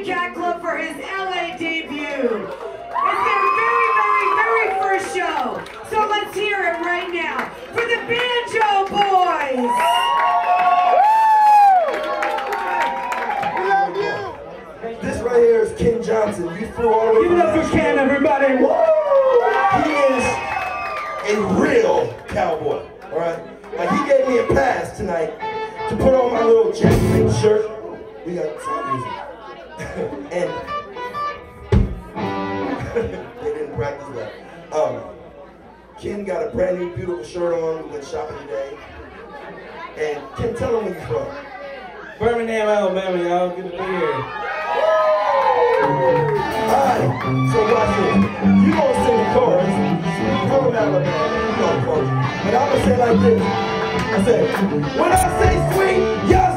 Cat Club for his LA debut. It's their very, very, very first show. So let's hear it right now for the Banjo Boys. We love you. This right here is Ken Johnson. You flew all the way. Give it up for Ken, everybody. Woo! He is a real cowboy. All right. Like he gave me a pass tonight to put on my little Jack Link shirt. We got some music. And they didn't practice that. Ken got a brand new beautiful shirt on. We went shopping today. And Ken, tell them where you're from. Birmingham, Alabama, y'all. Good to be here. Alright, so watch this. You gonna sing the chorus. Come from Alabama, you know the chorus. But I'm gonna say it like this. I say, when I say sweet, y'all